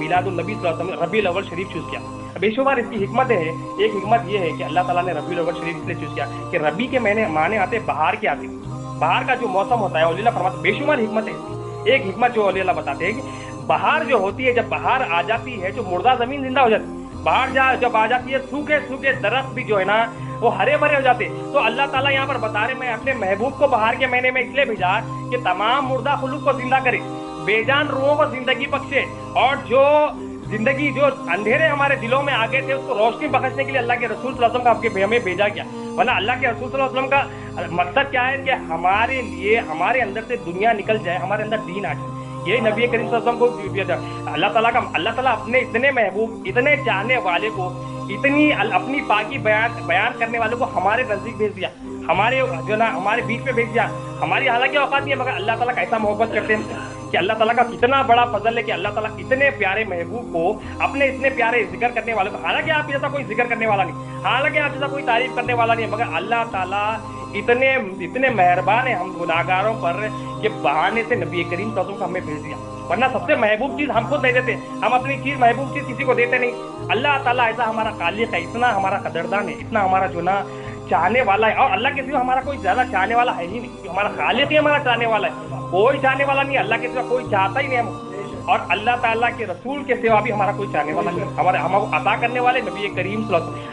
میلاد النبی صلی اللہ علیہ وسلم ربیع الاول شریف چوز کیا؟ بےشمار اس کی حکمت ہے. ایک حکمت یہ ہے کہ اللہ تعالیٰ نے ربیع الاول شریف اس لیے چوز کیا کہ ربی کے معنی آتے ہیں بہار کے آتے ہیں. بہار کا جو موسم ہوتا ہے اولیاء فرماتے ہیں, بے شمار حکمت ہے. ایک حکمت جو اولیاء بتاتے ہیں کہ بہار جو ہوتی ہے, جب بہار آ جاتی ہے جو مردہ زمین زندہ ہو جاتی ہے. بہار جب آ جاتی ہے سوکھے سوکھے درخت بھی جو ہے نا وہ ہرے بھرے ہو جاتے. تو اللہ تعالیٰ یہاں پر بتا رہے میں اپنے محبوب کو بہار کے مہینے میں اس لیے بھیجا کہ تمام مردہ خلوق کو زندہ کرے, بے جان روحوں کو زندگی بخشے, اور جو زندگی جو اندھیرے ہمارے دلوں میں آگے تھے اس کو روشنی بخشنے کے لیے اللہ کے رسول صلی اللہ علیہ وسلم کا ہمیں بھیجا گیا. ورنہ اللہ کے رسول صلی اللہ علیہ وسلم کا مقصد کیا ہے کہ ہمارے لیے ہمارے اندر سے دنیا نکل جائے, ہمارے اندر دین آ جائے. یہ نبی کریم صلی اللہ علیہ وسلم کو اللہ تعالیٰ اپنے اتنے محبوب اتنے چاہنے والے کو اتنی اپنی پاکی بیان کرنے والے کو ہمارے نزدیک بھیج دیا, ہمارے جو نا ہمارے بیچ میں بھیج دیا. ہماری حالانکہ اوقات نہیں ہے, مگر اللہ تعالیٰ کا ایسا محبت کرتے ہیں کہ اللہ تعالیٰ کا کتنا بڑا فضل ہے کہ اللہ تعالیٰ اتنے پیارے محبوب کو اپنے اتنے پیارے ذکر کرنے والے کو, حالانکہ آپ جیسا کوئی ذکر کرنے والا نہیں, حالانکہ آپ جیسا کوئی تعریف کرنے والا نہیں, مگر اللہ تعالیٰ اتنے مہربان ہیں ہم گناہگاروں پر کہ بہانے سے نبی کریم صلی اللہ علیہ وسلم کو ہمیں بھیج دیا. ورنہ سب سے محبوب چیز ہم خود نہیں دیتے, ہم اپنی چیز محبوب چیز کسی کو دیتے نہیں. اللہ تعالیٰ ایسا ہمارا خالق ہے, اتنا ہمارا قدردان ہے, اتنا ہمارا جو نا چاہنے والا ہے, اور اللہ کے سوا ہمارا کوئی زیادہ چاہنے والا ہے ہی نہیں. ہمارا خالق ہی ہمارا چاہنے والا ہے, کوئی چاہنے والا نہیں, اللہ کے سوا کوئی چاہتا ہی نہیں ہم. اور اللہ تعالیٰ کے رسول کے سوا بھی ہمارا کوئی چاہنے والا نہیں, ہم عطا کرنے والے نبی کریم صلی اللہ علیہ وسلم.